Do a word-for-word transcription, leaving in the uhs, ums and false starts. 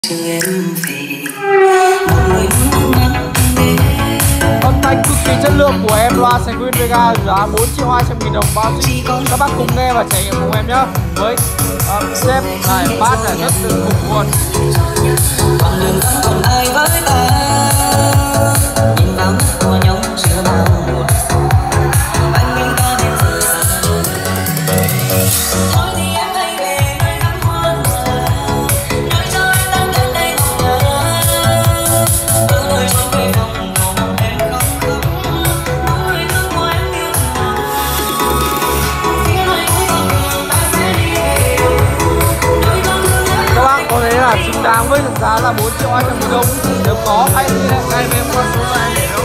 Âm thanh cực kỳ chất lượng của em loa Sanguine Vega giá bốn triệu hai trăm nghìn đồng bao ship. Các bác cùng nghe và trải nghiệm cùng em nhé. Với um, sếp này bát là rất tự phục luôn. Xứng đáng với giá là bốn triệu hai trăm nghìn đồng. Nếu có hãy liên hệ ngay với em qua số này để